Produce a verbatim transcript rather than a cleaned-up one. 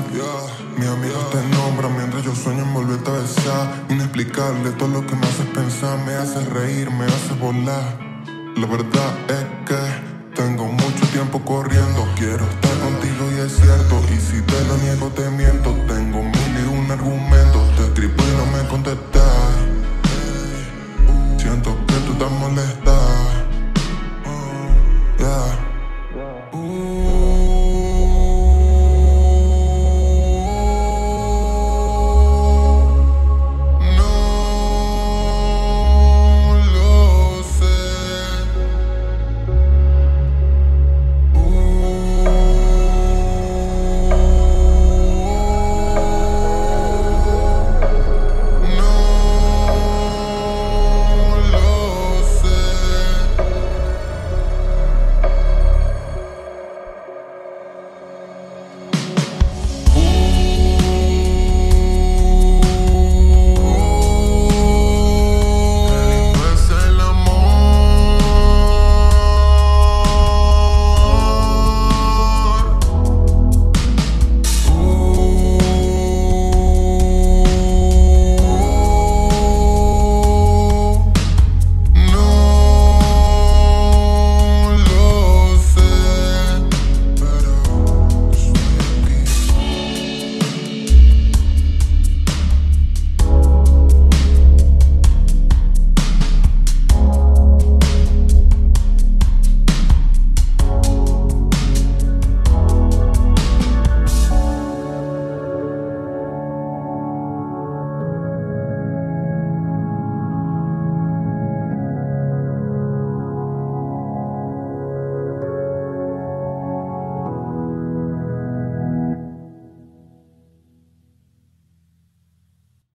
Mis amigos te nombran mientras yo sueño en volverte a besar. Inexplicable todo lo que me haces pensar, me hace reír, me hace volar. La verdad es que tengo mucho tiempo corriendo. Quiero estar contigo y es cierto, y si te lo niego te miento. Tengo mil y un argumentos, te escribo y no me contestas.